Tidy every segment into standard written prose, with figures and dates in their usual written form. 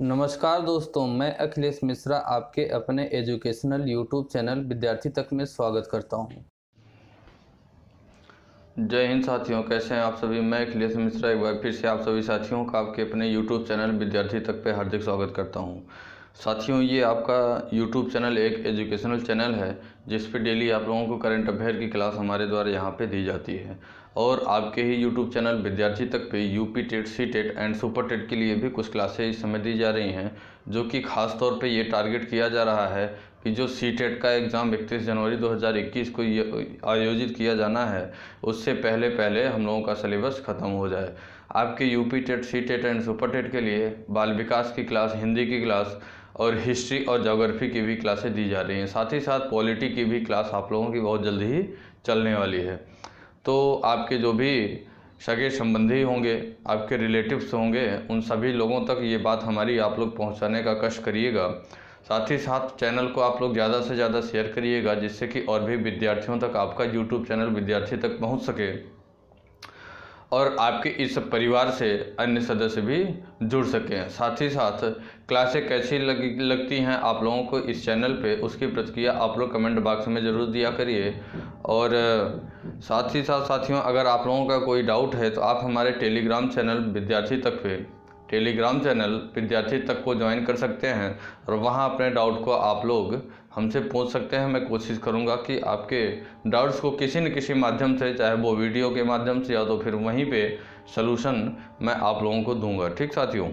नमस्कार दोस्तों, मैं अखिलेश मिश्रा आपके अपने एजुकेशनल यूट्यूब चैनल विद्यार्थी तक में स्वागत करता हूं। जय हिंद साथियों, कैसे हैं आप सभी। मैं अखिलेश मिश्रा एक बार फिर से आप सभी साथियों का आपके अपने यूट्यूब चैनल विद्यार्थी तक पे हार्दिक स्वागत करता हूं। साथियों, ये आपका यूट्यूब चैनल एक एजुकेशनल चैनल है जिस पे डेली आप लोगों को करंट अफेयर की क्लास हमारे द्वारा यहाँ पे दी जाती है। और आपके ही यूट्यूब चैनल विद्यार्थी तक पे UP TET, C TET and super TET के लिए भी कुछ क्लासेज इस समय दी जा रही हैं, जो कि खास तौर पे ये टारगेट किया जा रहा है कि जो सी टेट का एग्ज़ाम 31 जनवरी 2021 को आयोजित किया जाना है, उससे पहले पहले हम लोगों का सिलेबस ख़त्म हो जाए। आपके UP TET, C TET and super TET के लिए बाल विकास की क्लास, हिंदी की क्लास और हिस्ट्री और ज्योग्राफी की भी क्लासेस दी जा रही हैं। साथ ही साथ पॉलिटी की भी क्लास आप लोगों की बहुत जल्दी ही चलने वाली है। तो आपके जो भी सगे संबंधी होंगे, आपके रिलेटिव्स होंगे, उन सभी लोगों तक ये बात हमारी आप लोग पहुंचाने का कष्ट करिएगा। साथ ही साथ चैनल को आप लोग ज़्यादा से ज़्यादा शेयर करिएगा, जिससे कि और भी विद्यार्थियों तक आपका यूट्यूब चैनल विद्यार्थी तक पहुंच सके और आपके इस परिवार से अन्य सदस्य भी जुड़ सकें। साथ ही साथ क्लासें कैसी लगती हैं आप लोगों को इस चैनल पे, उसकी प्रतिक्रिया आप लोग कमेंट बॉक्स में ज़रूर दिया करिए। और साथ ही साथ साथियों, अगर आप लोगों का कोई डाउट है तो आप हमारे टेलीग्राम चैनल विद्यार्थी तक को ज्वाइन कर सकते हैं और वहां अपने डाउट को आप लोग हमसे पूछ सकते हैं। मैं कोशिश करूंगा कि आपके डाउट्स को किसी न किसी माध्यम से, चाहे वो वीडियो के माध्यम से या तो फिर वहीं पे सलूशन मैं आप लोगों को दूंगा। ठीक साथियों।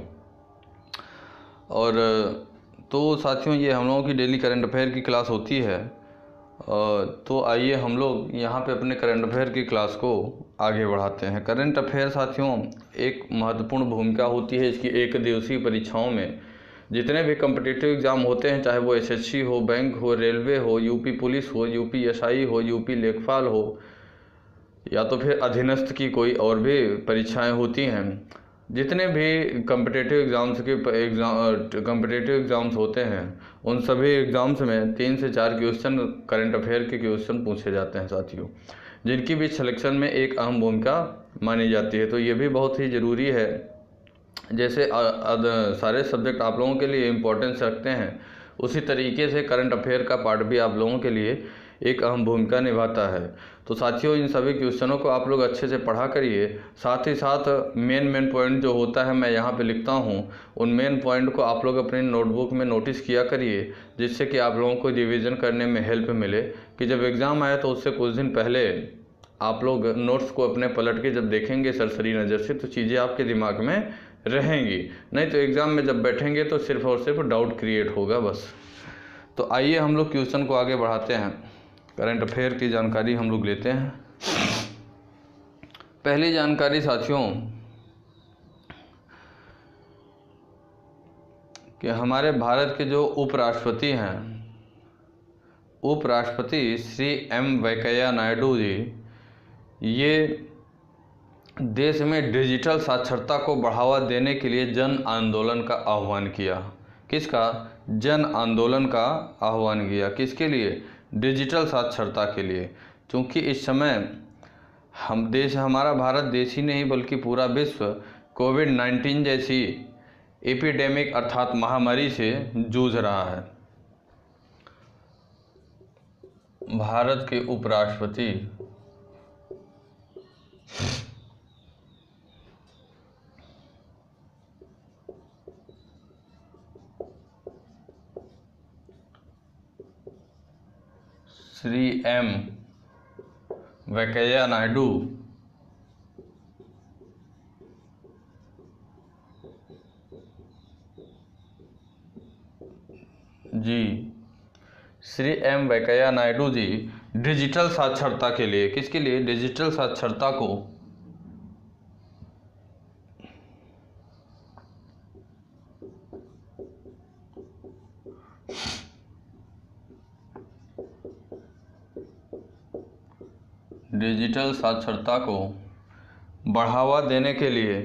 और तो साथियों, ये हम लोगों की डेली करंट अफेयर की क्लास होती है। तो आइए हम लोग यहाँ पे अपने करंट अफेयर की क्लास को आगे बढ़ाते हैं। करंट अफेयर साथियों एक महत्वपूर्ण भूमिका होती है इसकी एक दिवसीय परीक्षाओं में। जितने भी कम्पिटिटिव एग्ज़ाम होते हैं, चाहे वो एसएससी हो, बैंक हो, रेलवे हो, यूपी पुलिस हो, यूपी एसआई हो, यूपी लेखपाल हो, या तो फिर अधीनस्थ की कोई और भी परीक्षाएं होती हैं, जितने भी कम्पिटिटिव एग्ज़ाम्स होते हैं, उन सभी एग्ज़ाम्स में 3 से 4 क्वेश्चन करंट अफेयर के क्वेश्चन पूछे जाते हैं साथियों, जिनकी भी सिलेक्शन में एक अहम भूमिका मानी जाती है। तो ये भी बहुत ही ज़रूरी है। जैसे सारे सब्जेक्ट आप लोगों के लिए इम्पोर्टेंस रखते हैं, उसी तरीके से करंट अफेयर का पार्ट भी आप लोगों के लिए एक अहम भूमिका निभाता है। तो साथियों, इन सभी क्वेश्चनों को आप लोग अच्छे से पढ़ा करिए। साथ ही साथ मेन पॉइंट जो होता है मैं यहाँ पे लिखता हूँ, उन मेन पॉइंट को आप लोग अपनी नोटबुक में नोटिस किया करिए, जिससे कि आप लोगों को रिवीजन करने में हेल्प मिले कि जब एग्ज़ाम आए तो उससे कुछ दिन पहले आप लोग नोट्स को अपने पलट के जब देखेंगे सरसरी नज़र से, तो चीज़ें आपके दिमाग में रहेंगी। नहीं तो एग्ज़ाम में जब बैठेंगे तो सिर्फ और सिर्फ डाउट क्रिएट होगा बस। तो आइए हम लोग क्वेश्चन को आगे बढ़ाते हैं। करंट अफेयर की जानकारी हम लोग लेते हैं। पहली जानकारी साथियों कि हमारे भारत के जो उपराष्ट्रपति हैं, उपराष्ट्रपति श्री एम वेंकैया नायडू जी, ये देश में डिजिटल साक्षरता को बढ़ावा देने के लिए जन आंदोलन का आह्वान किया। किसका? जन आंदोलन का आह्वान किया। किसके लिए? डिजिटल साक्षरता के लिए। क्योंकि इस समय हमारा भारत देश ही नहीं बल्कि पूरा विश्व कोविड-19 जैसी एपिडेमिक अर्थात महामारी से जूझ रहा है। भारत के उपराष्ट्रपति Shri M Venkaiah Naidu ji, Shri M Venkaiah Naidu ji digital साक्षरता के लिए, किसके लिए? डिजिटल साक्षरता को बढ़ावा देने के लिए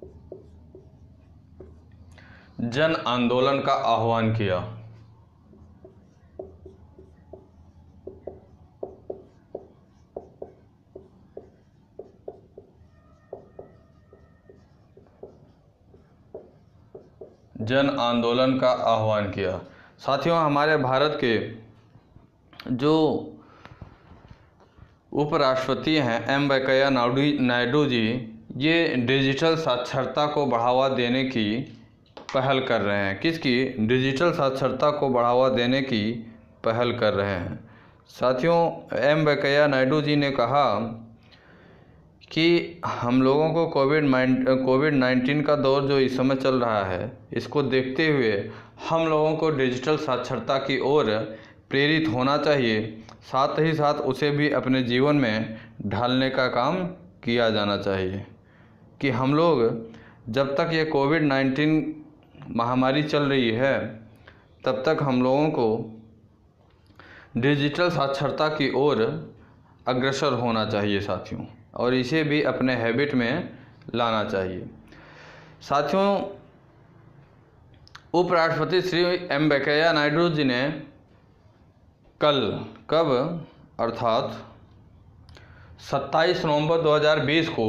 जन आंदोलन का आह्वान किया। जन आंदोलन का आह्वान किया। साथियों, हमारे भारत के जो उपराष्ट्रपति हैं एम वेंकैया नायडू जी, ये डिजिटल साक्षरता को बढ़ावा देने की पहल कर रहे हैं। किसकी? डिजिटल साक्षरता को बढ़ावा देने की पहल कर रहे हैं। साथियों, एम वेंकैया नायडू जी ने कहा कि हम लोगों को कोविड-19 का दौर जो इस समय चल रहा है, इसको देखते हुए हम लोगों को डिजिटल साक्षरता की ओर प्रेरित होना चाहिए, साथ ही साथ उसे भी अपने जीवन में ढालने का काम किया जाना चाहिए। कि हम लोग जब तक ये कोविड-19 महामारी चल रही है, तब तक हम लोगों को डिजिटल साक्षरता की ओर अग्रसर होना चाहिए साथियों, और इसे भी अपने हैबिट में लाना चाहिए। साथियों, उपराष्ट्रपति श्री एम वेंकैया नायडू जी ने कब अर्थात 27 नवंबर 2020 को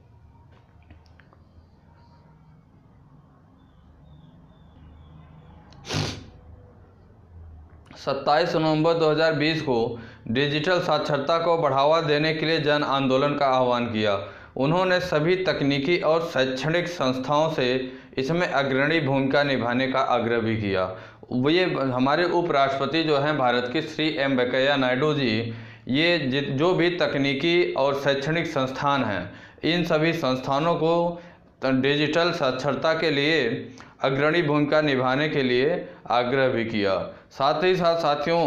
डिजिटल साक्षरता को बढ़ावा देने के लिए जन आंदोलन का आह्वान किया। उन्होंने सभी तकनीकी और शैक्षणिक संस्थाओं से इसमें अग्रणी भूमिका निभाने का आग्रह भी किया। ये हमारे उपराष्ट्रपति जो हैं भारत के श्री एम वेंकैया नायडू जी, ये जो भी तकनीकी और शैक्षणिक संस्थान हैं, इन सभी संस्थानों को डिजिटल साक्षरता के लिए अग्रणी भूमिका निभाने के लिए आग्रह भी किया। साथ ही साथ साथियों,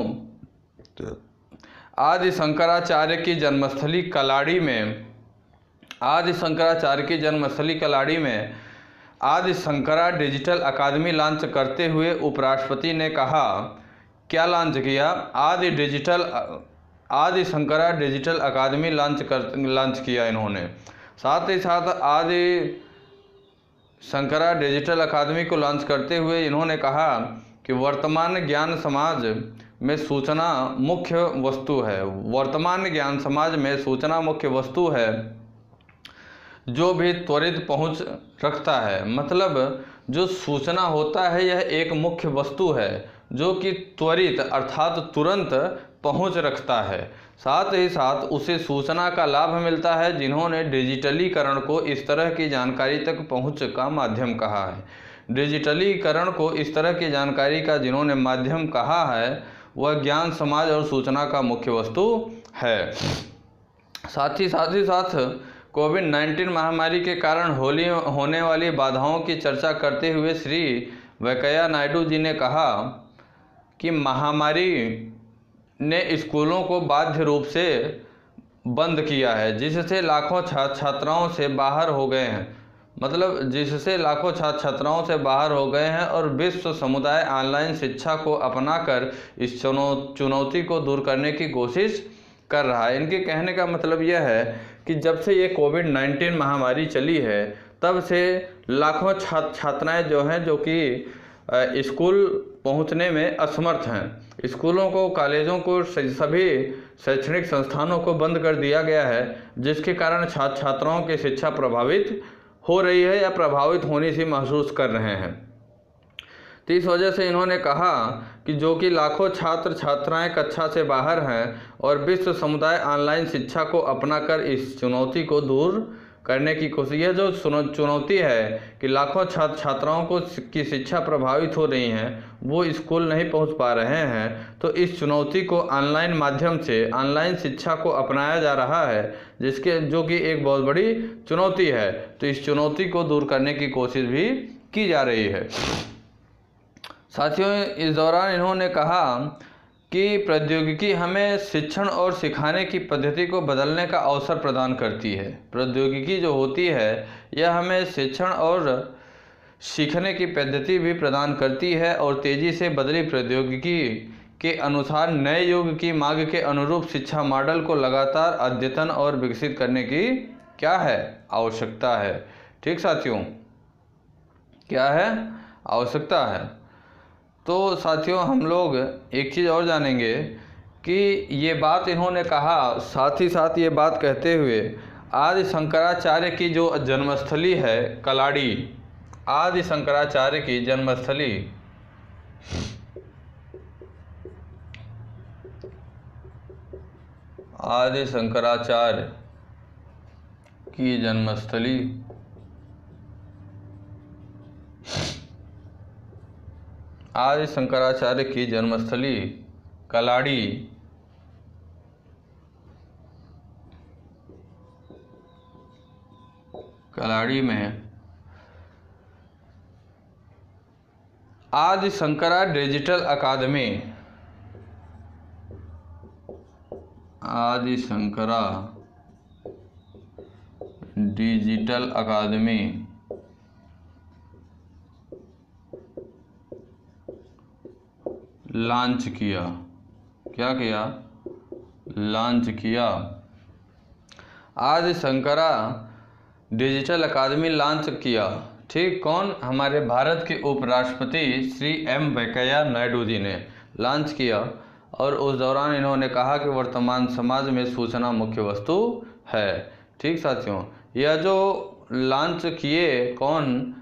आदि शंकराचार्य की जन्मस्थली कलाड़ी में आदि शंकरा डिजिटल अकादमी लॉन्च करते हुए उपराष्ट्रपति ने कहा, क्या लॉन्च किया? आदि शंकरा डिजिटल अकादमी लॉन्च किया इन्होंने। साथ ही साथ आदि शंकरा डिजिटल अकादमी को लॉन्च करते हुए इन्होंने कहा कि वर्तमान ज्ञान समाज में सूचना मुख्य वस्तु है, जो भी त्वरित पहुंच रखता है। मतलब जो सूचना होता है, यह एक मुख्य वस्तु है जो कि त्वरित अर्थात तुरंत पहुंच रखता है। साथ ही साथ उसे सूचना का लाभ मिलता है। जिन्होंने डिजिटलीकरण को इस तरह की जानकारी तक पहुंच का माध्यम कहा है, डिजिटलीकरण को इस तरह की जानकारी का जिन्होंने माध्यम कहा है, वह ज्ञान समाज और सूचना का मुख्य वस्तु है। साथ ही साथ कोविड-19 महामारी के कारण होने वाली बाधाओं की चर्चा करते हुए श्री वेंकैया नायडू जी ने कहा कि महामारी ने स्कूलों को बाध्य रूप से बंद किया है, जिससे लाखों छात्राओं से बाहर हो गए हैं, और विश्व समुदाय ऑनलाइन शिक्षा को अपनाकर इस चुनौती को दूर करने की कोशिश कर रहा है। इनके कहने का मतलब यह है कि जब से ये कोविड-19 महामारी चली है, तब से लाखों छात्राएं जो हैं, जो कि स्कूल पहुंचने में असमर्थ हैं। स्कूलों को, कॉलेजों को, सभी शैक्षणिक संस्थानों को बंद कर दिया गया है, जिसके कारण छात्राओं की शिक्षा प्रभावित हो रही है या प्रभावित होने से महसूस कर रहे हैं। तो इस वजह से इन्होंने कहा कि जो कि लाखों छात्र छात्राएं कक्षा से बाहर हैं और विश्व समुदाय ऑनलाइन शिक्षा को अपनाकर इस चुनौती को दूर करने की कोशिश। यह जो चुनौती है कि लाखों छात्राओं की शिक्षा प्रभावित हो रही हैं, वो स्कूल नहीं पहुंच पा रहे हैं, तो इस चुनौती को ऑनलाइन माध्यम से ऑनलाइन शिक्षा को अपनाया जा रहा है, जो कि एक बहुत बड़ी चुनौती है। तो इस चुनौती को दूर करने की कोशिश भी की जा रही है। साथियों, इस दौरान इन्होंने कहा कि प्रौद्योगिकी हमें शिक्षण और सिखाने की पद्धति को बदलने का अवसर प्रदान करती है। प्रौद्योगिकी जो होती है, यह हमें शिक्षण और सीखने की पद्धति भी प्रदान करती है और तेज़ी से बदली प्रौद्योगिकी के अनुसार नए युग की मांग के अनुरूप शिक्षा मॉडल को लगातार अद्यतन और विकसित करने की क्या है? आवश्यकता है। ठीक साथियों, क्या है? आवश्यकता है। तो साथियों, हम लोग एक चीज़ और जानेंगे कि ये बात इन्होंने कहा, साथ ही साथ ये बात कहते हुए आदि शंकराचार्य की जो जन्मस्थली है कलाड़ी, आदि शंकराचार्य की जन्मस्थली आदि शंकराचार्य की जन्मस्थली आदि शंकराचार्य की जन्मस्थली कलाड़ी में आदि शंकरा डिजिटल अकादमी आदि शंकरा डिजिटल अकादमी लॉन्च किया। क्या किया? लॉन्च किया। आदि शंकरा डिजिटल अकादमी लॉन्च किया। ठीक, कौन? हमारे भारत के उपराष्ट्रपति श्री एम वेंकैया नायडू जी ने लॉन्च किया। और उस दौरान इन्होंने कहा कि वर्तमान समाज में सूचना मुख्य वस्तु है। ठीक साथियों, यह जो लॉन्च किए कौन?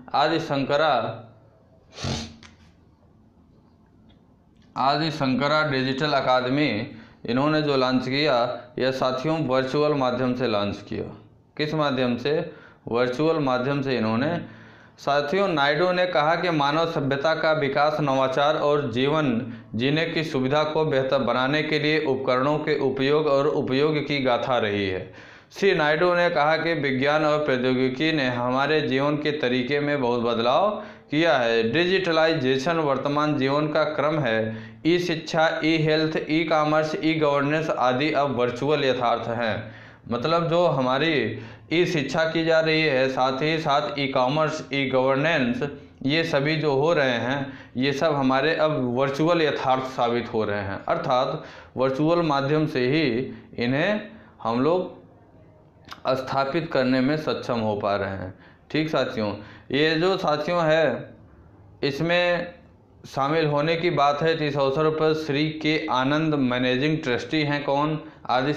आदि शंकरा डिजिटल अकादमी इन्होंने जो लॉन्च किया, यह साथियों वर्चुअल माध्यम से लॉन्च किया। किस माध्यम से? वर्चुअल माध्यम से इन्होंने। साथियों, नायडू ने कहा कि मानव सभ्यता का विकास नवाचार और जीवन जीने की सुविधा को बेहतर बनाने के लिए उपकरणों के उपयोग और उपयोग की गाथा रही है। श्री नायडू ने कहा कि विज्ञान और प्रौद्योगिकी ने हमारे जीवन के तरीके में बहुत बदलाव किया है। डिजिटलाइजेशन वर्तमान जीवन का क्रम है। ई शिक्षा, E health, E commerce, E governance आदि अब वर्चुअल यथार्थ हैं। मतलब जो हमारी ई शिक्षा की जा रही है, साथ ही साथ ई कॉमर्स, ई गवर्नेंस, ये सभी जो हो रहे हैं, ये सब हमारे अब वर्चुअल यथार्थ साबित हो रहे हैं। अर्थात वर्चुअल माध्यम से ही इन्हें हम लोग स्थापित करने में सक्षम हो पा रहे हैं। ठीक साथियों, ये जो साथियों है, इसमें शामिल होने की बात है तो इस अवसर पर श्री के आनंद मैनेजिंग ट्रस्टी हैं। कौन? आदि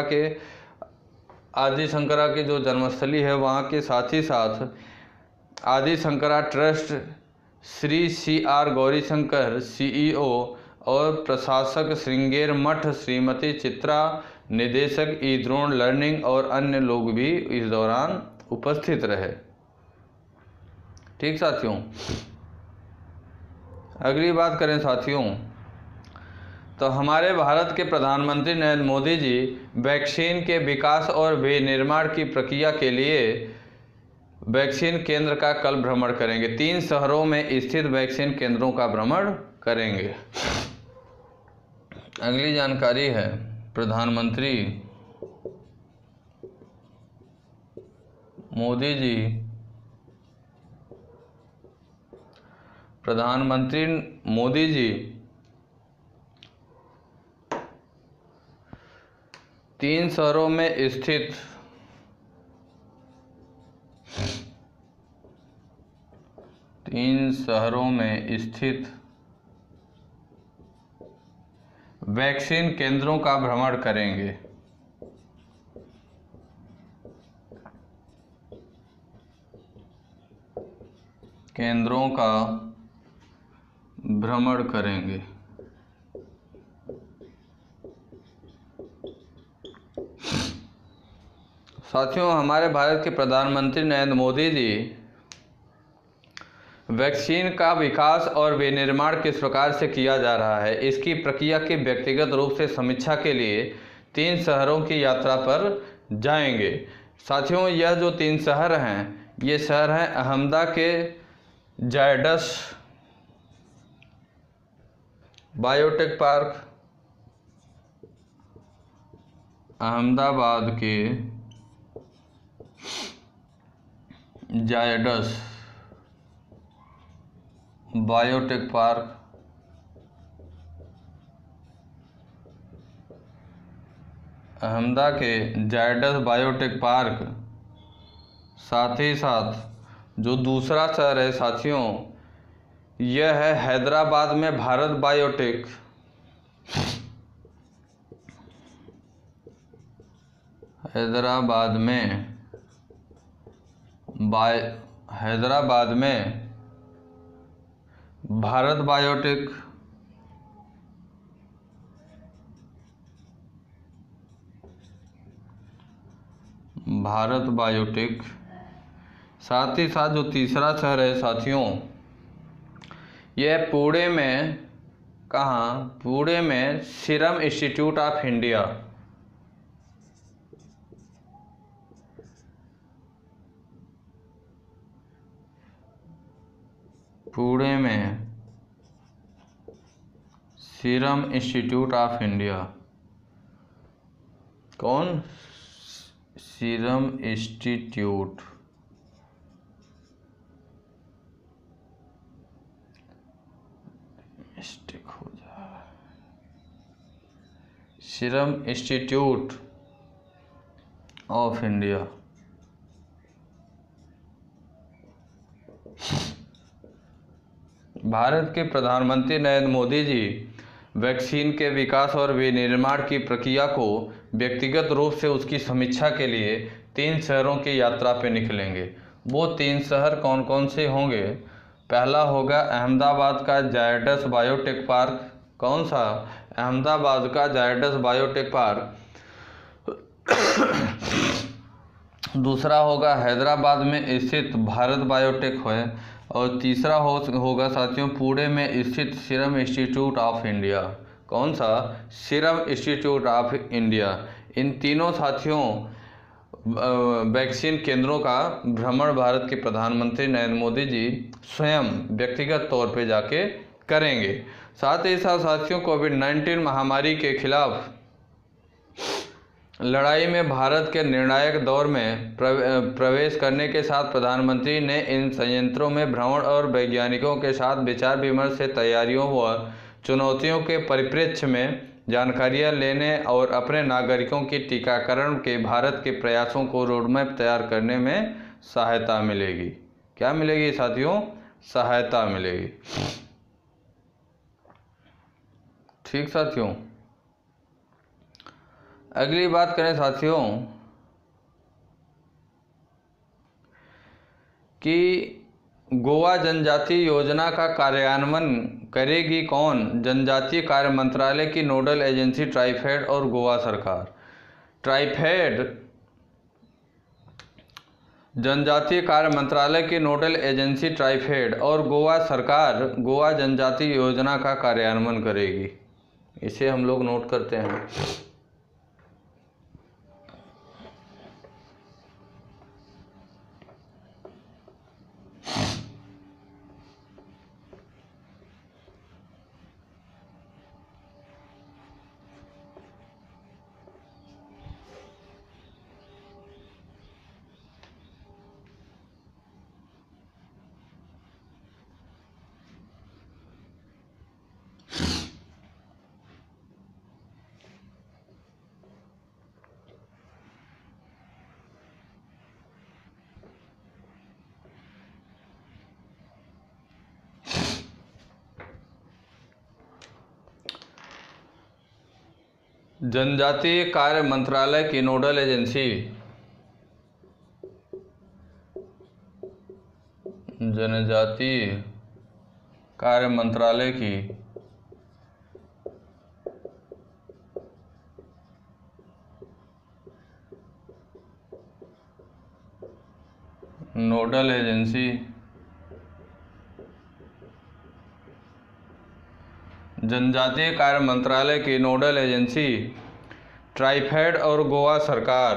शंकरा के जो जन्मस्थली है वहाँ के, साथ ही साथ Adi Shankara trust Shri CR Gaurishankar CEO और प्रशासक श्रृंगेर मठ श्रीमती चित्रा, निदेशक ई द्रोण लर्निंग और अन्य लोग भी इस दौरान उपस्थित रहे। ठीक साथियों, अगली बात करें साथियों, तो हमारे भारत के प्रधानमंत्री नरेंद्र मोदी जी वैक्सीन के विकास और विनिर्माण की प्रक्रिया के लिए वैक्सीन केंद्र का कल भ्रमण करेंगे। 3 शहरों में स्थित वैक्सीन केंद्रों का भ्रमण करेंगे। अगली जानकारी है, प्रधानमंत्री मोदी जी 3 शहरों में स्थित वैक्सीन केंद्रों का भ्रमण करेंगे। केंद्रों का भ्रमण करेंगे। साथियों, हमारे भारत के प्रधानमंत्री नरेंद्र मोदी जी वैक्सीन का विकास और विनिर्माण किस प्रकार से किया जा रहा है, इसकी प्रक्रिया की व्यक्तिगत रूप से समीक्षा के लिए 3 शहरों की यात्रा पर जाएंगे। साथियों, यह जो 3 शहर हैं, ये शहर हैं अहमदाबाद के जायडस बायोटेक पार्क, अहमदाबाद के जायडस बायोटेक पार्क, अहमदाबाद के जायडस बायोटेक पार्क, साथ ही साथ जो दूसरा शहर है साथियों, यह है हैदराबाद में भारत बायोटेक। हैदराबाद में हैदराबाद में भारत बायोटेक साथ ही साथ जो तीसरा शहर है साथियों, यह पुणे में, कहाँ, पुणे में serum institute of India, Pune में सीरम इंस्टीट्यूट ऑफ इंडिया, कौन, सीरम इंस्टीट्यूट मिस्टेक हो जाए, serum institute of India. Bharat के प्रधानमंत्री नरेंद्र मोदी जी वैक्सीन के विकास और विनिर्माण की प्रक्रिया को व्यक्तिगत रूप से उसकी समीक्षा के लिए 3 शहरों की यात्रा पर निकलेंगे। वो 3 शहर कौन कौन से होंगे? पहला होगा अहमदाबाद का जायडस बायोटेक पार्क। कौन सा? अहमदाबाद का जायडस बायोटेक पार्क। दूसरा होगा हैदराबाद में स्थित भारत बायोटेक है। और तीसरा होगा साथियों पुणे में स्थित सीरम इंस्टीट्यूट ऑफ इंडिया। कौन सा? Serum institute of India. इन तीनों साथियों वैक्सीन केंद्रों का भ्रमण भारत के प्रधानमंत्री नरेंद्र मोदी जी स्वयं व्यक्तिगत तौर पे जाके करेंगे। साथ ही साथ साथियों कोविड-19 महामारी के खिलाफ लड़ाई में भारत के निर्णायक दौर में प्रवेश करने के साथ प्रधानमंत्री ने इन संयंत्रों में भ्रमण और वैज्ञानिकों के साथ विचार विमर्श से तैयारियों व चुनौतियों के परिप्रेक्ष्य में जानकारियां लेने और अपने नागरिकों की टीकाकरण के भारत के प्रयासों को रोडमैप तैयार करने में सहायता मिलेगी। क्या मिलेगी साथियों? सहायता मिलेगी। ठीक साथियों, अगली बात करें साथियों कि गोवा जनजातीय योजना का कार्यान्वयन करेगी कौन? जनजातीय कार्य मंत्रालय की नोडल एजेंसी ट्राइफेड और गोवा सरकार। ट्राइफेड जनजातीय कार्य मंत्रालय की नोडल एजेंसी ट्राइफेड और गोवा सरकार गोवा जनजातीय योजना का कार्यान्वयन करेगी। इसे हम लोग नोट करते हैं। जनजातीय कार्य मंत्रालय की नोडल एजेंसी जनजातीय कार्य मंत्रालय की नोडल एजेंसी जनजातीय कार्य मंत्रालय की नोडल एजेंसी ट्राइफेड और गोवा सरकार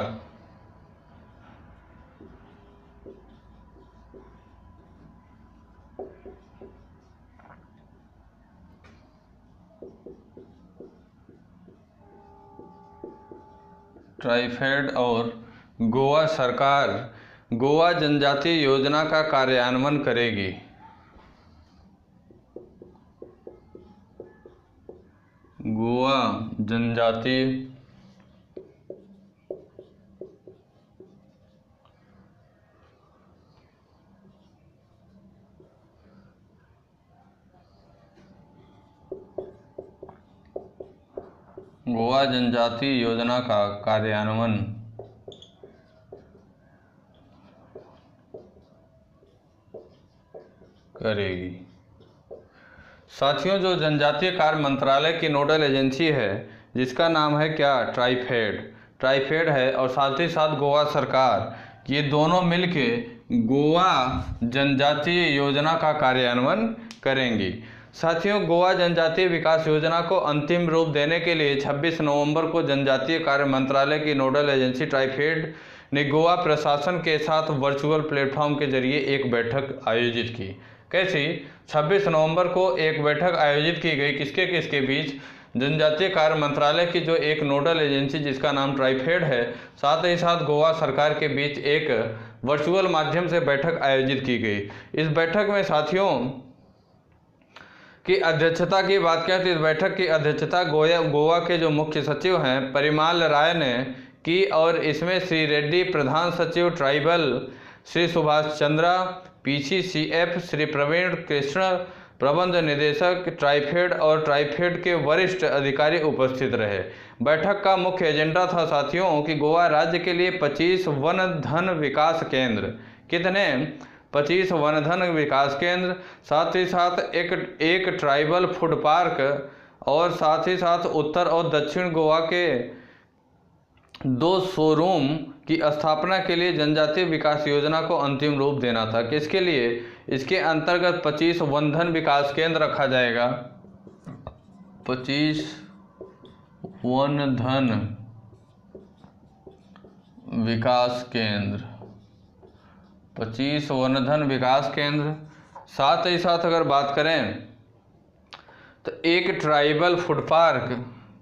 गोवा जनजातीय योजना का कार्यान्वयन करेगी। गोवा जनजातीय योजना का कार्यान्वयन करेगी। साथियों, जो जनजातीय कार्य मंत्रालय की नोडल एजेंसी है जिसका नाम है क्या, ट्राइफेड है, और साथ ही साथ गोवा सरकार, ये दोनों मिलके गोवा जनजातीय योजना का कार्यान्वयन करेंगी। साथियों, गोवा जनजातीय विकास योजना को अंतिम रूप देने के लिए 26 नवंबर को जनजातीय कार्य मंत्रालय की नोडल एजेंसी ट्राइफेड ने गोवा प्रशासन के साथ वर्चुअल प्लेटफॉर्म के जरिए एक बैठक आयोजित की। कैसी? 26 नवंबर को एक बैठक आयोजित की गई, किसके किसके बीच? जनजातीय कार्य मंत्रालय की जो एक नोडल एजेंसी जिसका नाम ट्राइफेड है, साथ ही साथ गोवा सरकार के बीच एक वर्चुअल माध्यम से बैठक आयोजित की गई। इस बैठक में साथियों की अध्यक्षता की बात करें तो इस बैठक की अध्यक्षता गोवा के जो मुख्य सचिव हैं परिमाल राय ने की, और इसमें श्री रेड्डी प्रधान सचिव ट्राइबल, श्री सुभाष चंद्रा PCCF, श्री प्रवीण कृष्ण प्रबंध निदेशक ट्राइफेड और ट्राइफेड के वरिष्ठ अधिकारी उपस्थित रहे। बैठक का मुख्य एजेंडा था साथियों कि गोवा राज्य के लिए 25 वन धन विकास केंद्र, कितने? 25 वन धन विकास केंद्र, साथ ही साथ एक ट्राइबल फूड पार्क, और साथ ही साथ उत्तर और दक्षिण गोवा के 2 शोरूम की स्थापना के लिए जनजातीय विकास योजना को अंतिम रूप देना था। किसके लिए? इसके अंतर्गत 25 वनधन विकास केंद्र रखा जाएगा। 25 वनधन विकास केंद्र, 25 वनधन विकास केंद्र। साथ ही साथ अगर बात करें तो एक ट्राइबल फूड पार्क,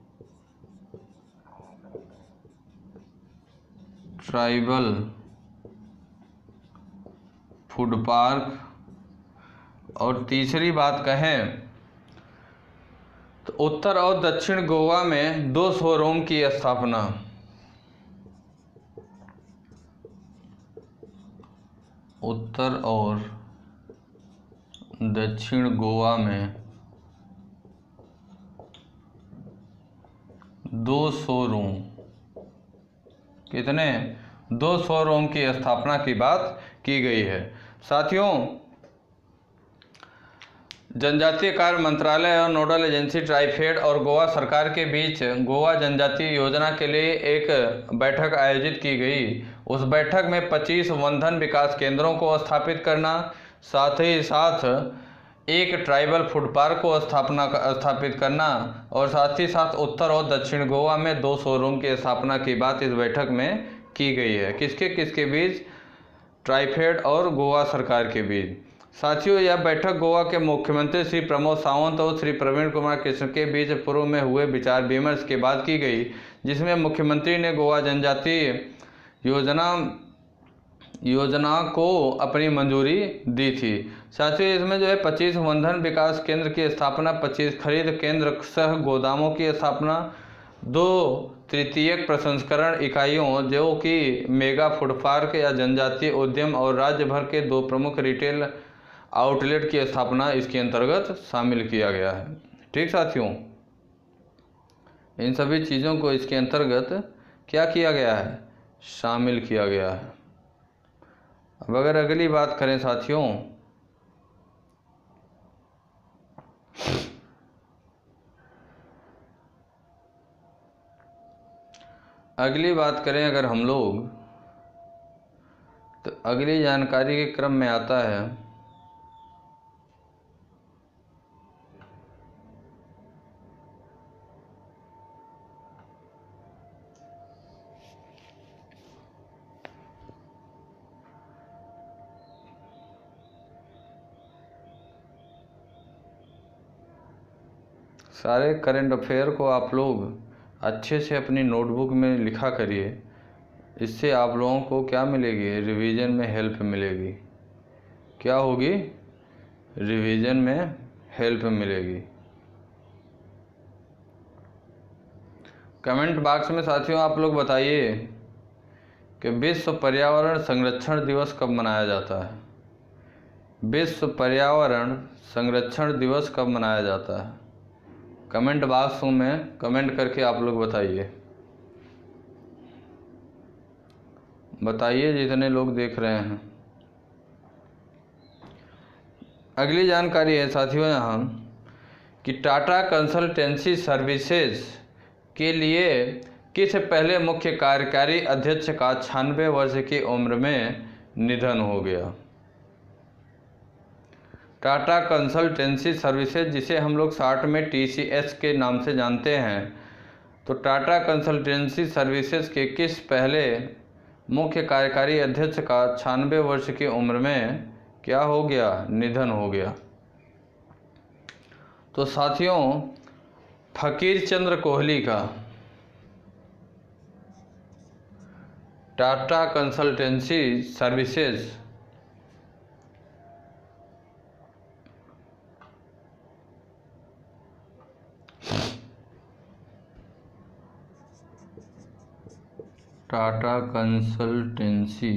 और तीसरी बात कहें तो उत्तर और दक्षिण गोवा में 2 शोरूम की स्थापना। उत्तर और दक्षिण गोवा में 2 शोरूम, कितने? 2 शोरूम की स्थापना की बात की गई है। साथियों, जनजातीय कार्य मंत्रालय और नोडल एजेंसी ट्राइफेड और गोवा सरकार के बीच गोवा जनजातीय योजना के लिए एक बैठक आयोजित की गई। उस बैठक में 25 वनधन विकास केंद्रों को स्थापित करना, साथ ही साथ एक ट्राइबल फूड पार्क को स्थापित करना, और साथ ही साथ उत्तर और दक्षिण गोवा में 2 शोरूम की स्थापना की बात इस बैठक में की गई है। किसके किसके बीच? ट्राइफेड और गोवा सरकार के बीच। साथियों, यह बैठक गोवा के मुख्यमंत्री श्री प्रमोद सावंत और श्री प्रवीण कुमार कृष्ण के बीच पूर्व में हुए विचार विमर्श के बाद की गई, जिसमें मुख्यमंत्री ने गोवा जनजातीय योजना को अपनी मंजूरी दी थी। साथियों, इसमें जो है 25 वनधन विकास केंद्र की स्थापना, 25 खरीद केंद्र सह गोदामों की स्थापना, 2 तृतीयक प्रसंस्करण इकाइयों जो कि मेगा फूड पार्क या जनजातीय उद्यम, और राज्य भर के 2 प्रमुख रिटेल आउटलेट की स्थापना इसके अंतर्गत शामिल किया गया है। ठीक साथियों, इन सभी चीज़ों को इसके अंतर्गत क्या किया गया है? शामिल किया गया है। अब अगर अगली बात करें साथियों, अगली बात करें अगर हम लोग, तो अगली जानकारी के क्रम में आता है सारे करंट अफेयर को आप लोग अच्छे से अपनी नोटबुक में लिखा करिए। इससे आप लोगों को क्या मिलेगी? रिवीजन में हेल्प मिलेगी। क्या होगी? रिवीजन में हेल्प मिलेगी। कमेंट बॉक्स में साथियों आप लोग बताइए कि विश्व पर्यावरण संरक्षण दिवस कब मनाया जाता है? विश्व पर्यावरण संरक्षण दिवस कब मनाया जाता है? कमेंट बॉक्स में कमेंट करके आप लोग बताइए जितने लोग देख रहे हैं। अगली जानकारी है साथियों यहाँ कि टाटा कंसल्टेंसी सर्विसेज के लिए किस पहले मुख्य कार्यकारी अध्यक्ष का 96 वर्ष की उम्र में निधन हो गया। टाटा कंसल्टेंसी सर्विसेज, जिसे हम लोग शॉर्ट में TCS के नाम से जानते हैं, तो टाटा कंसल्टेंसी सर्विसेज के किस पहले मुख्य कार्यकारी अध्यक्ष का 96 वर्ष की उम्र में क्या हो गया, निधन हो गया। तो साथियों फकीर चंद्र कोहली का Tata consultancy services Tata consultancy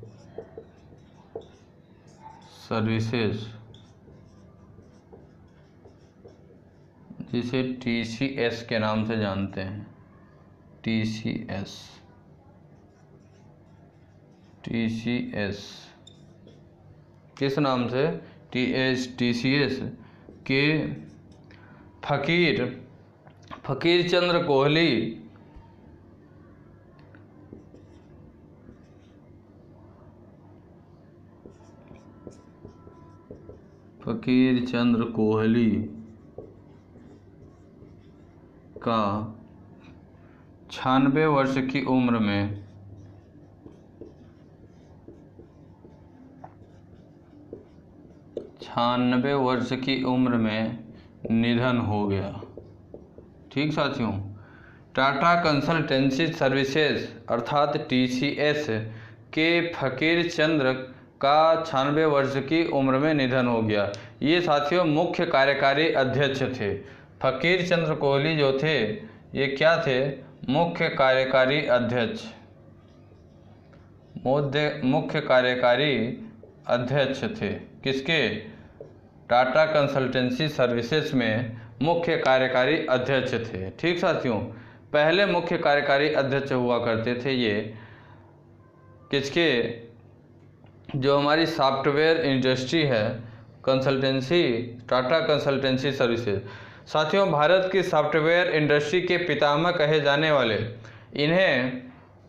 services, जिसे TCS के नाम से जानते हैं, TCS किस नाम से, TCS के फकीर चंद्र कोहली का 96 वर्ष की उम्र में निधन हो गया। ठीक साथियों, टाटा कंसल्टेंसी सर्विसेज अर्थात TCS के फकीर चंद्र का 96 वर्ष की उम्र में निधन हो गया। ये साथियों मुख्य कार्यकारी अध्यक्ष थे। फकीर चंद्र कोहली जो थे ये क्या थे, मुख्य कार्यकारी अध्यक्ष थे। किसके, टाटा कंसल्टेंसी सर्विसेज में मुख्य कार्यकारी अध्यक्ष थे। ठीक साथियों, पहले मुख्य कार्यकारी अध्यक्ष हुआ करते थे ये किसके, जो हमारी सॉफ्टवेयर इंडस्ट्री है, टाटा कंसल्टेंसी सर्विसेज। साथियों भारत की सॉफ्टवेयर इंडस्ट्री के पितामह कहे जाने वाले, इन्हें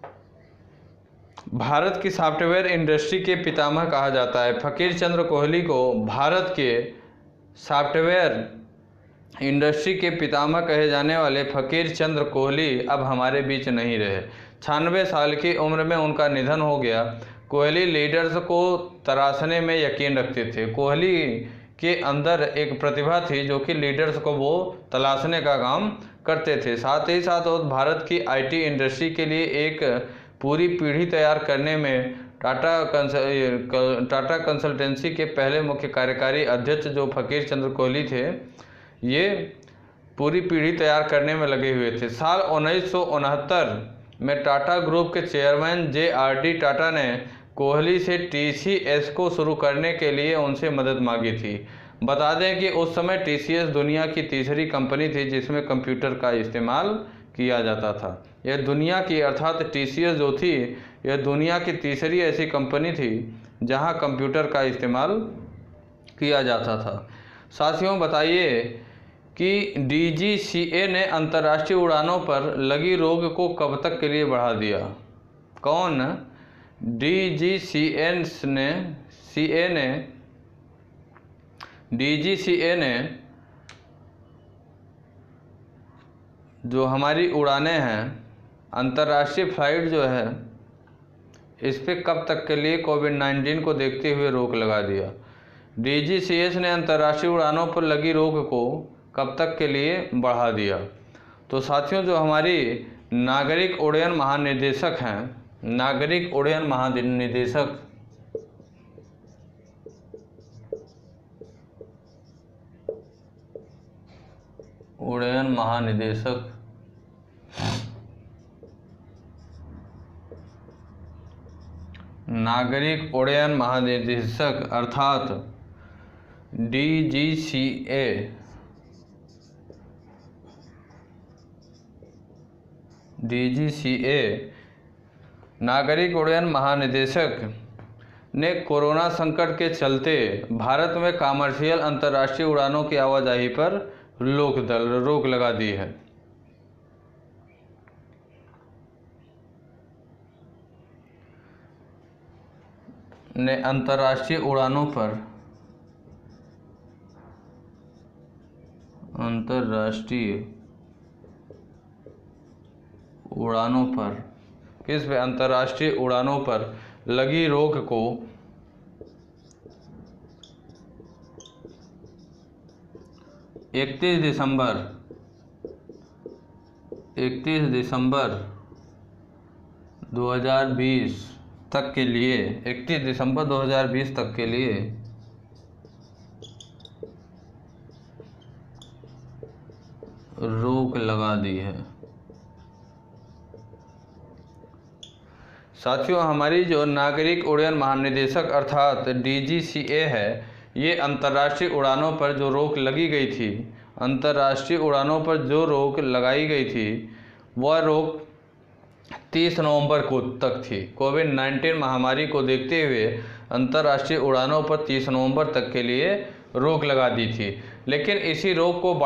भारत की सॉफ्टवेयर इंडस्ट्री के पितामह कहा जाता है। फकीर चंद्र कोहली को भारत के सॉफ्टवेयर इंडस्ट्री के पितामह कहे जाने वाले फकीर चंद्र कोहली अब हमारे बीच नहीं रहे। 96 साल की उम्र में उनका निधन हो गया। कोहली लीडर्स को तराशने में यकीन रखते थे। कोहली के अंदर एक प्रतिभा थी जो कि लीडर्स को वो तलाशने का काम करते थे। साथ ही साथ वो भारत की IT इंडस्ट्री के लिए एक पूरी पीढ़ी तैयार करने में टाटा कंसल्टेंसी के पहले मुख्य कार्यकारी अध्यक्ष जो फकीर चंद्र कोहली थे, ये पूरी पीढ़ी तैयार करने में लगे हुए थे। साल 1969 में टाटा ग्रुप के चेयरमैन JRD टाटा ने कोहली से TCS को शुरू करने के लिए उनसे मदद मांगी थी। बता दें कि उस समय TCS दुनिया की तीसरी कंपनी थी जिसमें कंप्यूटर का इस्तेमाल किया जाता था। यह दुनिया की अर्थात TCS जो थी यह दुनिया की तीसरी ऐसी कंपनी थी जहां कंप्यूटर का इस्तेमाल किया जाता था। साथियों बताइए कि DGCA ने अंतर्राष्ट्रीय उड़ानों पर लगी रोक को कब तक के लिए बढ़ा दिया। कौन, DGCA ने जो हमारी उड़ानें हैं, अंतर्राष्ट्रीय फ्लाइट जो है, इस पे कब तक के लिए कोविड-19 को देखते हुए रोक लगा दिया। DGCA ने अंतर्राष्ट्रीय उड़ानों पर लगी रोक को कब तक के लिए बढ़ा दिया। तो साथियों जो हमारी नागरिक उड्डयन महानिदेशक हैं, नागरिक उड्डयन महानिदेशक नागरिक उड्डयन महानिदेशक अर्थात DGCA नागरिक उड्डयन महानिदेशक ने कोरोना संकट के चलते भारत में कमर्शियल अंतर्राष्ट्रीय उड़ानों की आवाजाही पर रोक लगा दी है। ने अंतर्राष्ट्रीय उड़ानों पर किस पे अंतर्राष्ट्रीय उड़ानों पर लगी रोक को 31 दिसंबर 2020 तक के लिए 31 दिसंबर 2020 तक के लिए रोक लगा दी है। साथियों, हमारी जो नागरिक उड्डयन महानिदेशक अर्थात DGCA है, ये अंतर्राष्ट्रीय उड़ानों पर जो रोक लगी गई थी, अंतर्राष्ट्रीय उड़ानों पर जो रोक लगाई गई थी, वह रोक 30 नवंबर को तक थी। कोविड-19 महामारी को देखते हुए अंतर्राष्ट्रीय उड़ानों पर 30 नवंबर तक के लिए रोक लगा दी थी। लेकिन इसी रोक को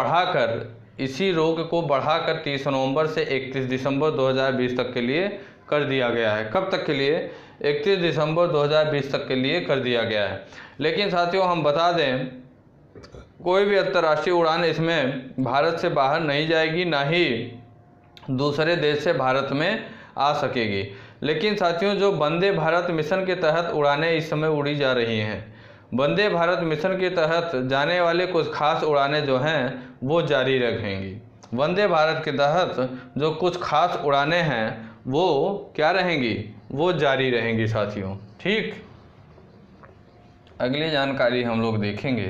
बढ़ाकर 30 नवंबर से 31 दिसंबर 2020 तक के लिए कर दिया गया है। कब तक के लिए? 31 दिसंबर 2020 तक के लिए कर दिया गया है। लेकिन साथियों, हम बता दें, कोई भी अंतर्राष्ट्रीय उड़ान इसमें भारत से बाहर नहीं जाएगी, ना ही दूसरे देश से भारत में आ सकेगी। लेकिन साथियों, जो वंदे भारत मिशन के तहत उड़ानें इस समय उड़ी जा रही हैं, वंदे भारत मिशन के तहत जाने वाले कुछ खास उड़ानें जो हैं वो जारी रहेंगी। वंदे भारत के तहत जो कुछ खास उड़ानें हैं वो क्या रहेंगी? वो जारी रहेंगी साथियों। ठीक, अगली जानकारी हम लोग देखेंगे।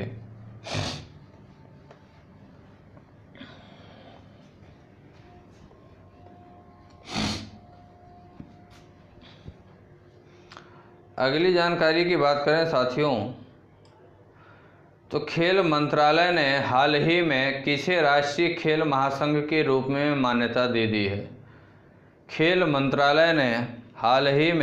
अगली जानकारी की बात करें साथियों, तो खेल मंत्रालय ने हाल ही में किसे राष्ट्रीय खेल महासंघ के रूप में मान्यता दे दी है? खेल मंत्रालय ने हाल ही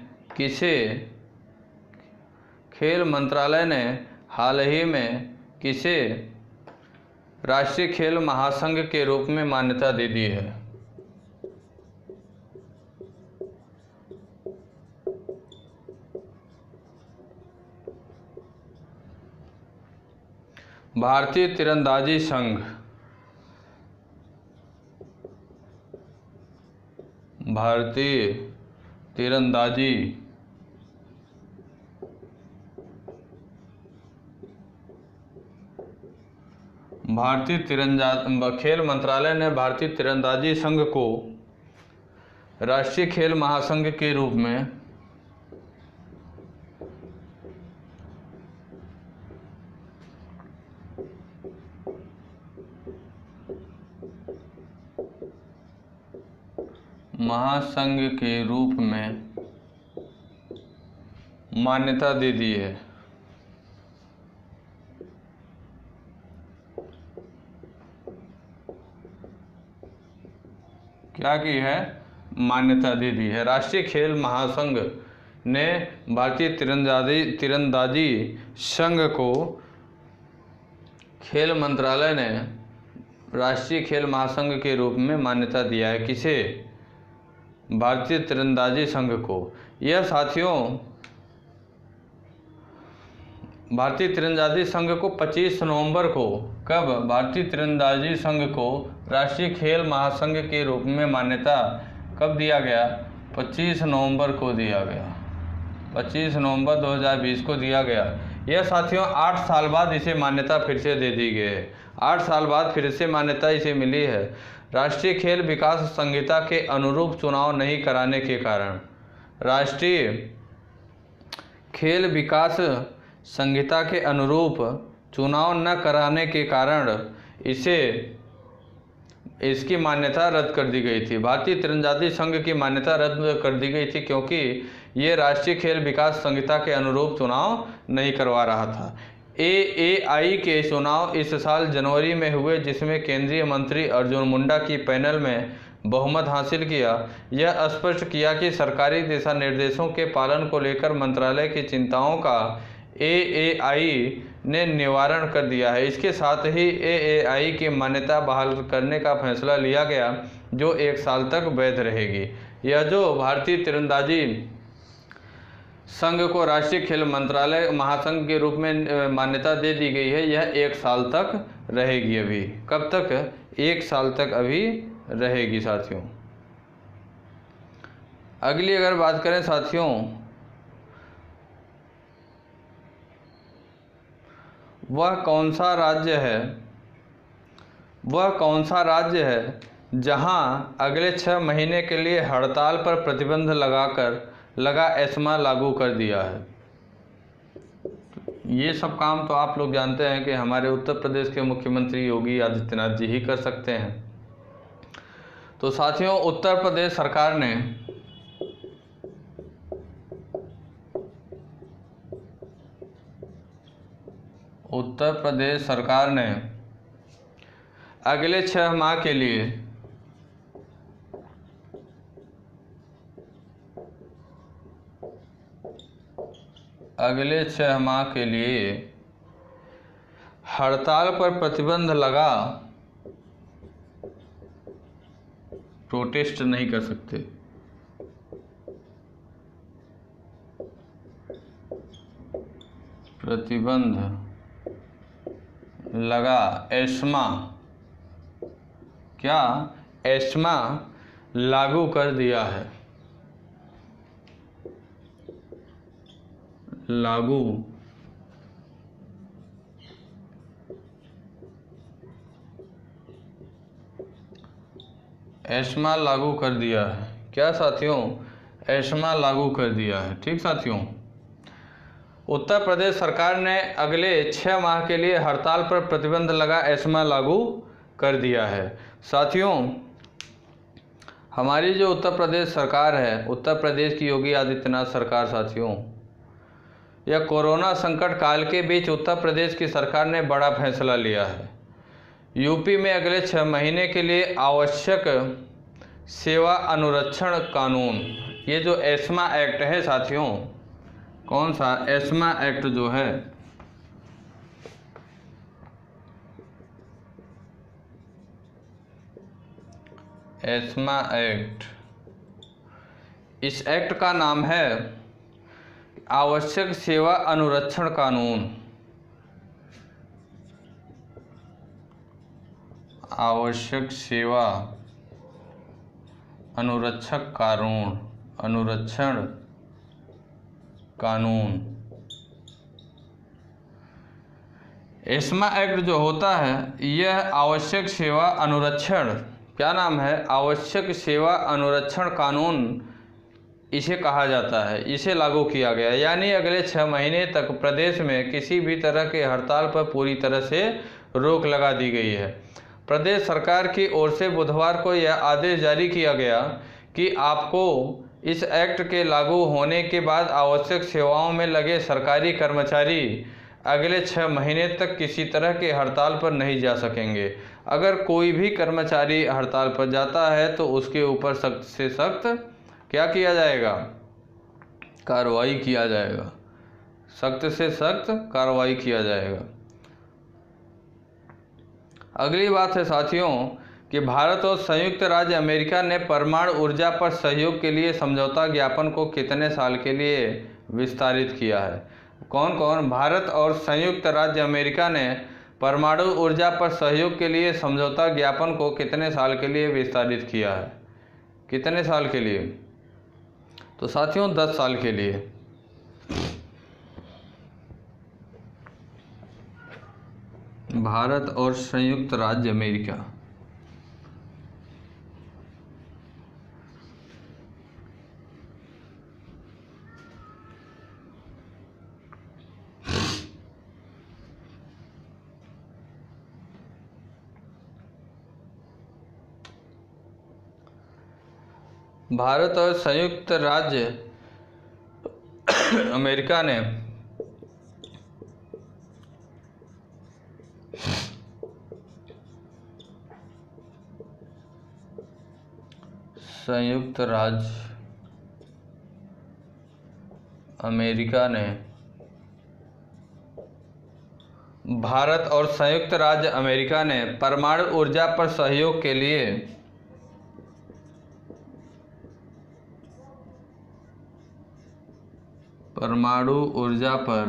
में किसे राष्ट्रीय खेल महासंघ के रूप में मान्यता दे दी है? भारतीय तीरंदाजी संघ। भारतीय तीरंदाजी खेल मंत्रालय ने भारतीय तीरंदाजी संघ को राष्ट्रीय खेल महासंघ के रूप में मान्यता दे दी है। क्या की है? मान्यता दे दी है। राष्ट्रीय खेल महासंघ ने भारतीय तीरंदाजी संघ को, खेल मंत्रालय ने राष्ट्रीय खेल महासंघ के रूप में मान्यता दिया है। किसे? भारतीय तीरंदाजी संघ को। यह साथियों, भारतीय तीरंदाजी संघ को 25 नवंबर को, कब? भारतीय तीरंदाजी संघ को राष्ट्रीय खेल महासंघ के रूप में मान्यता कब दिया गया? 25 नवंबर को दिया गया। 25 नवंबर 2020 को दिया गया। यह साथियों 8 साल बाद इसे मान्यता फिर से दे दी गई है। 8 साल बाद फिर से मान्यता इसे मिली है। राष्ट्रीय खेल विकास संहिता के अनुरूप चुनाव नहीं कराने के कारण, राष्ट्रीय खेल विकास संहिता के अनुरूप चुनाव न कराने के कारण इसकी मान्यता रद्द कर दी गई थी। भारतीय तीरंदाजी संघ की मान्यता रद्द कर दी गई थी क्योंकि ये राष्ट्रीय खेल विकास संहिता के अनुरूप चुनाव नहीं करवा रहा था। AAI के चुनाव इस साल जनवरी में हुए, जिसमें केंद्रीय मंत्री अर्जुन मुंडा की पैनल में बहुमत हासिल किया। यह स्पष्ट किया कि सरकारी दिशा निर्देशों के पालन को लेकर मंत्रालय की चिंताओं का एएआई ने निवारण कर दिया है। इसके साथ ही एएआई की मान्यता बहाल करने का फैसला लिया गया, जो 1 साल तक वैध रहेगी। यह जो भारतीय तीरंदाजी संघ को राष्ट्रीय खेल मंत्रालय महासंघ के रूप में मान्यता दे दी गई है, यह 1 साल तक रहेगी। अभी कब तक? 1 साल तक अभी रहेगी साथियों। अगली अगर बात करें साथियों, वह कौन सा राज्य है जहां अगले 6 महीने के लिए हड़ताल पर प्रतिबंध लगा एस्मा लागू कर दिया है। ये सब काम तो आप लोग जानते हैं कि हमारे उत्तर प्रदेश के मुख्यमंत्री योगी आदित्यनाथ जी ही कर सकते हैं। तो साथियों, उत्तर प्रदेश सरकार ने अगले 6 माह के लिए हड़ताल पर प्रतिबंध लगा, प्रोटेस्ट नहीं कर सकते, प्रतिबंध लगा एस्मा लागू कर दिया है। एस्मा लागू कर दिया है। क्या साथियों? एस्मा लागू कर दिया है। ठीक साथियों, उत्तर प्रदेश सरकार ने अगले 6 माह के लिए हड़ताल पर प्रतिबंध लगा एस्मा लागू कर दिया है। साथियों, हमारी जो उत्तर प्रदेश सरकार है, उत्तर प्रदेश की योगी आदित्यनाथ सरकार साथियों, यह कोरोना संकट काल के बीच उत्तर प्रदेश की सरकार ने बड़ा फैसला लिया है। यूपी में अगले 6 महीने के लिए आवश्यक सेवा अनुरक्षण कानून, ये जो एस्मा एक्ट है साथियों, कौन सा? एस्मा एक्ट जो है, एस्मा एक्ट, इस एक्ट का नाम है आवश्यक सेवा अनुरक्षण कानून। आवश्यक सेवा अनुरक्षण कानून। एस्मा एक्ट जो होता है, यह आवश्यक सेवा अनुरक्षण, क्या नाम है? आवश्यक सेवा अनुरक्षण कानून इसे कहा जाता है। इसे लागू किया गया, यानी अगले 6 महीने तक प्रदेश में किसी भी तरह के हड़ताल पर पूरी तरह से रोक लगा दी गई है। प्रदेश सरकार की ओर से बुधवार को यह आदेश जारी किया गया कि आपको इस एक्ट के लागू होने के बाद आवश्यक सेवाओं में लगे सरकारी कर्मचारी अगले 6 महीने तक किसी तरह के हड़ताल पर नहीं जा सकेंगे। अगर कोई भी कर्मचारी हड़ताल पर जाता है तो उसके ऊपर सख्त से सख्त क्या किया जाएगा? कार्रवाई किया जाएगा। सख्त से सख्त कार्रवाई किया जाएगा। अगली बात है साथियों कि भारत और संयुक्त राज्य अमेरिका ने परमाणु ऊर्जा पर सहयोग के लिए समझौता ज्ञापन को कितने साल के लिए विस्तारित किया है? कौन कौन? भारत और संयुक्त राज्य अमेरिका ने परमाणु ऊर्जा पर सहयोग के लिए समझौता ज्ञापन को कितने साल के लिए विस्तारित किया है? कितने साल के लिए? तो साथियों 10 साल के लिए। भारत और संयुक्त राज्य अमेरिका, भारत और संयुक्त राज्य अमेरिका ने संयुक्त राज्य अमेरिका ने भारत और संयुक्त राज्य अमेरिका ने परमाणु ऊर्जा पर सहयोग के लिए परमाणु ऊर्जा पर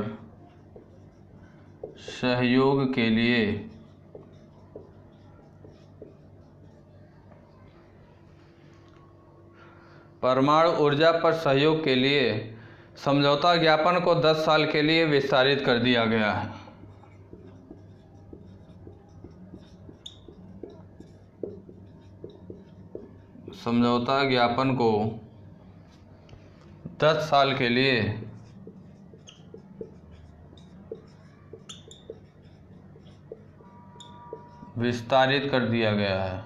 सहयोग के लिए परमाणु ऊर्जा पर सहयोग के लिए समझौता ज्ञापन को 10 साल के लिए विस्तारित कर दिया गया है। समझौता ज्ञापन को 10 साल के लिए विस्तारित कर दिया गया है।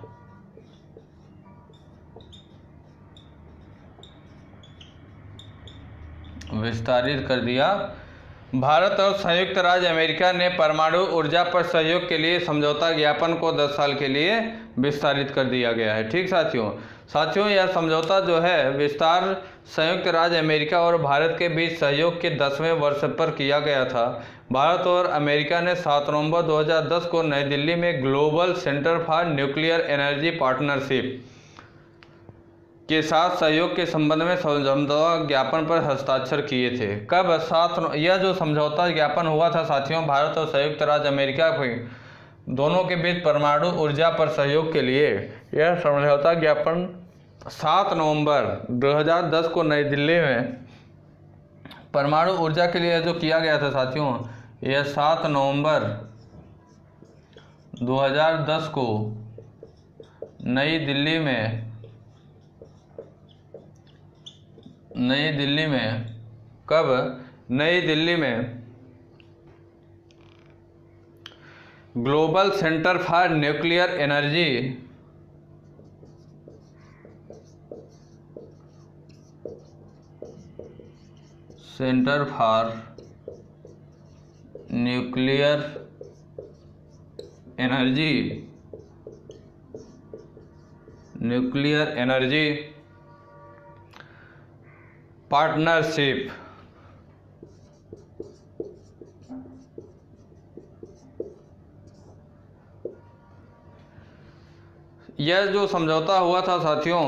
विस्तारित कर दिया। भारत और संयुक्त राज्य अमेरिका ने परमाणु ऊर्जा पर सहयोग के लिए समझौता ज्ञापन को 10 साल के लिए विस्तारित कर दिया गया है। ठीक साथियों, यह समझौता जो है विस्तार संयुक्त राज्य अमेरिका और भारत के बीच सहयोग के 10वें वर्ष पर किया गया था। भारत और अमेरिका ने 7 नवंबर 2010 को नई दिल्ली में global centre for nuclear energy partnership के साथ सहयोग के संबंध में समझौता ज्ञापन पर हस्ताक्षर किए थे। कब? यह जो समझौता ज्ञापन हुआ था साथियों, भारत और संयुक्त राज्य अमेरिका के दोनों के बीच परमाणु ऊर्जा पर सहयोग के लिए यह समझौता ज्ञापन 7 नवंबर 2010 को नई दिल्ली में परमाणु ऊर्जा के लिए जो किया गया था साथियों, यह 7 नवंबर 2010 को नई दिल्ली में कब? नई दिल्ली में global centre for nuclear energy nuclear energy partnership यह जो समझौता हुआ था साथियों,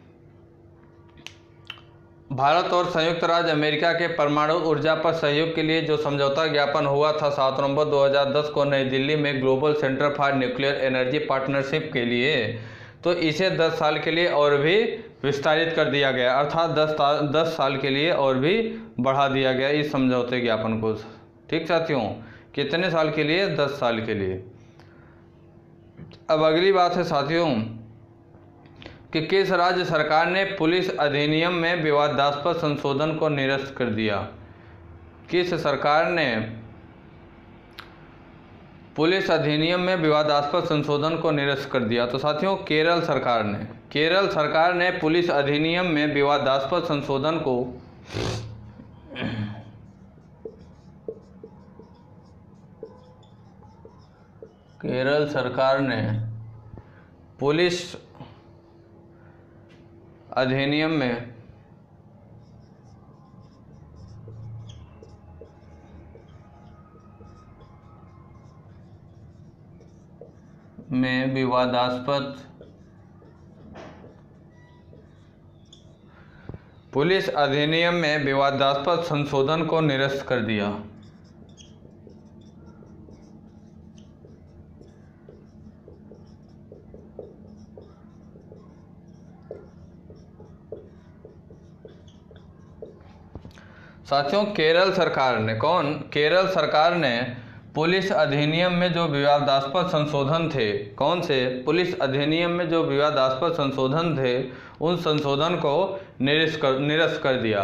भारत और संयुक्त राज्य अमेरिका के परमाणु ऊर्जा पर सहयोग के लिए जो समझौता ज्ञापन हुआ था 7 नवंबर 2010 को नई दिल्ली में global centre for nuclear energy partnership के लिए, तो इसे 10 साल के लिए और भी विस्तारित कर दिया गया, अर्थात 10 साल के लिए और भी बढ़ा दिया गया इस समझौते ज्ञापन को। ठीक साथियों, कितने साल के लिए? 10 साल के लिए। अब अगली बात है साथियों कि किस राज्य सरकार ने पुलिस अधिनियम में विवादास्पद संशोधन को निरस्त कर दिया? किस सरकार ने पुलिस अधिनियम में विवादास्पद संशोधन को निरस्त कर दिया? तो साथियों, केरल सरकार ने पुलिस अधिनियम में विवादास्पद संशोधन को केरल सरकार ने पुलिस अधिनियम में विवादास्पद पुलिस अधिनियम में विवादास्पद संशोधन को निरस्त कर दिया। साथियों, केरल सरकार ने पुलिस अधिनियम में जो विवादास्पद संशोधन थे, कौन से? पुलिस अधिनियम में जो विवादास्पद संशोधन थे उन संशोधन को निरस्त कर दिया।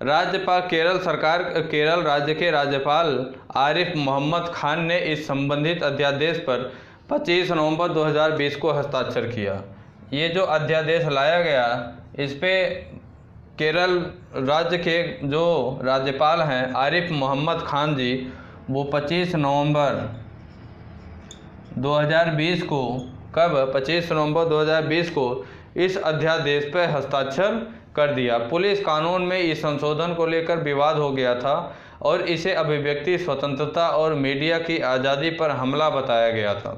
केरल राज्य के राज्यपाल आरिफ मोहम्मद खान ने इस संबंधित अध्यादेश पर 25 नवंबर 2020 को हस्ताक्षर किया। ये जो अध्यादेश लाया गया, इस पे केरल राज्य के जो राज्यपाल हैं आरिफ मोहम्मद खान जी, वो 25 नवंबर 2020 को 25 नवंबर 2020 को इस अध्यादेश पर हस्ताक्षर कर दिया। पुलिस कानून में इस संशोधन को लेकर विवाद हो गया था और इसे अभिव्यक्ति स्वतंत्रता और मीडिया की आज़ादी पर हमला बताया गया था।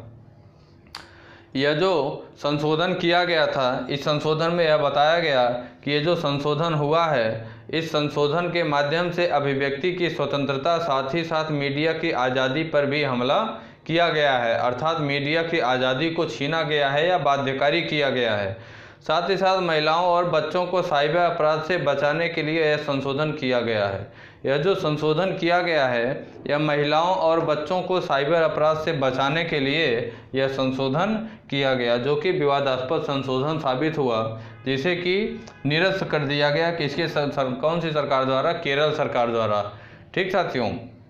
यह जो संशोधन किया गया था, इस संशोधन में यह बताया गया कि ये जो संशोधन हुआ है, इस संशोधन के माध्यम से अभिव्यक्ति की स्वतंत्रता साथ ही साथ मीडिया की आज़ादी पर भी हमला किया गया है, अर्थात मीडिया की आज़ादी को छीना गया है या बाध्यकारी किया गया है। साथ ही साथ महिलाओं और बच्चों को साइबर अपराध से बचाने के लिए यह संशोधन किया गया है। यह जो संशोधन किया गया है, यह महिलाओं और बच्चों को साइबर अपराध से बचाने के लिए यह संशोधन किया गया, जो कि विवादास्पद संशोधन साबित हुआ, जिसे कि निरस्त कर दिया गया। किसके कौन सी सरकार द्वारा? केरल सरकार द्वारा। ठीक साथियों,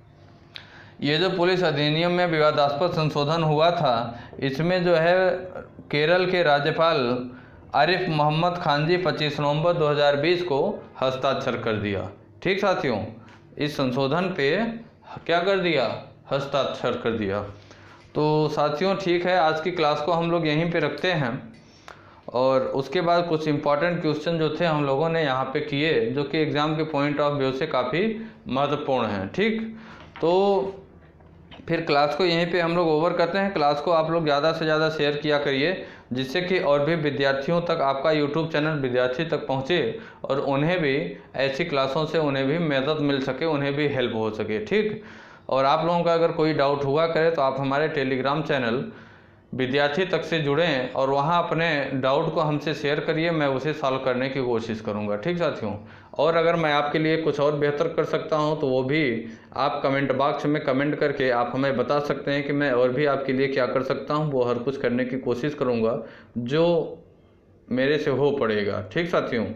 ये जो पुलिस अधिनियम में विवादास्पद संशोधन हुआ था, इसमें जो है केरल के राज्यपाल आरिफ मोहम्मद खान जी 25 नवंबर 2020 को हस्ताक्षर कर दिया। ठीक साथियों, इस संशोधन पे क्या कर दिया? हस्ताक्षर कर दिया। तो साथियों ठीक है, आज की क्लास को हम लोग यहीं पे रखते हैं और उसके बाद कुछ इम्पॉर्टेंट क्वेश्चन जो थे हम लोगों ने यहाँ पे किए, जो कि एग्ज़ाम के पॉइंट ऑफ व्यू से काफ़ी महत्वपूर्ण हैं। ठीक, तो फिर क्लास को यहीं पे हम लोग ओवर करते हैं। क्लास को आप लोग ज़्यादा से ज़्यादा शेयर किया करिए, जिससे कि और भी विद्यार्थियों तक आपका यूट्यूब चैनल विद्यार्थी तक पहुँचे और उन्हें भी ऐसी क्लासों से उन्हें भी मदद मिल सके, उन्हें भी हेल्प हो सके। ठीक, और आप लोगों का अगर कोई डाउट हुआ करे तो आप हमारे टेलीग्राम चैनल विद्यार्थी तक से जुड़ें और वहाँ अपने डाउट को हमसे शेयर करिए, मैं उसे सॉल्व करने की कोशिश करूँगा। ठीक साथियों, और अगर मैं आपके लिए कुछ और बेहतर कर सकता हूँ तो वो भी आप कमेंट बॉक्स में कमेंट करके आप हमें बता सकते हैं कि मैं और भी आपके लिए क्या कर सकता हूँ। वो हर कुछ करने की कोशिश करूँगा जो मेरे से हो पड़ेगा। ठीक साथियों,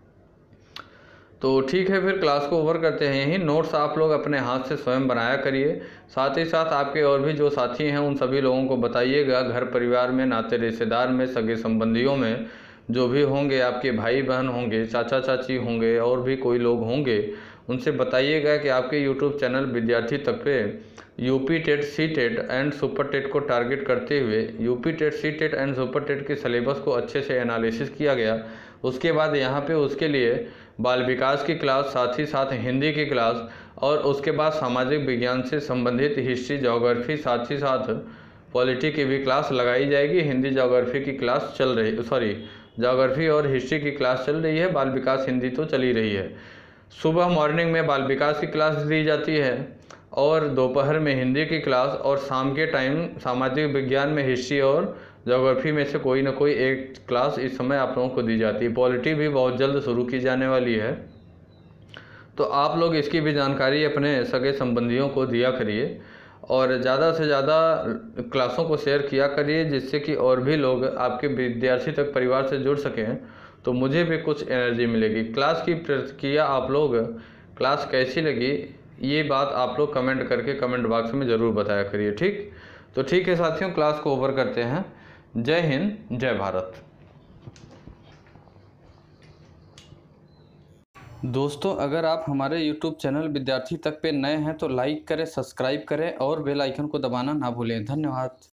तो ठीक है, फिर क्लास को ओवर करते हैं यहीं। नोट्स आप लोग अपने हाथ से स्वयं बनाया करिए, साथ ही साथ आपके और भी जो साथी हैं उन सभी लोगों को बताइएगा। घर परिवार में, नाते रिश्तेदार में, सगे संबंधियों में जो भी होंगे, आपके भाई बहन होंगे, चाचा चाची होंगे और भी कोई लोग होंगे, उनसे बताइएगा कि आपके यूट्यूब चैनल विद्यार्थी तक पे UP TET, C TET and super TET को टारगेट करते हुए UP TET, C TET and super TET के सिलेबस को अच्छे से एनालिसिस किया गया। उसके बाद यहाँ पे उसके लिए बाल विकास की क्लास, साथ ही साथ हिंदी की क्लास और उसके बाद सामाजिक विज्ञान से संबंधित हिस्ट्री, ज्योग्राफी, साथ ही साथ पॉलिटी की भी क्लास लगाई जाएगी। हिंदी ज्योग्राफी की क्लास चल रही, ज्योग्राफी और हिस्ट्री की क्लास चल रही है, बाल विकास हिंदी तो चल ही रही है। सुबह मॉर्निंग में बाल विकास की क्लास दी जाती है और दोपहर में हिंदी की क्लास और शाम के टाइम सामाजिक विज्ञान में हिस्ट्री और ज्योग्राफी में से कोई ना कोई एक क्लास इस समय आप लोगों को दी जाती है। पॉलिटी भी बहुत जल्द शुरू की जाने वाली है, तो आप लोग इसकी भी जानकारी अपने सगे संबंधियों को दिया करिए और ज़्यादा से ज़्यादा क्लासों को शेयर किया करिए, जिससे कि और भी लोग आपके विद्यार्थी तक परिवार से जुड़ सकें, तो मुझे भी कुछ एनर्जी मिलेगी। क्लास की प्रतिक्रिया आप लोग, क्लास कैसी लगी, ये बात आप लोग कमेंट करके कमेंट बॉक्स में ज़रूर बताया करिए। ठीक, तो ठीक है साथियों, क्लास को ओवर करते हैं। जय हिंद, जय भारत। दोस्तों, अगर आप हमारे YouTube चैनल विद्यार्थी तक पे नए हैं तो लाइक करें, सब्सक्राइब करें और बेल आइकन को दबाना ना भूलें। धन्यवाद।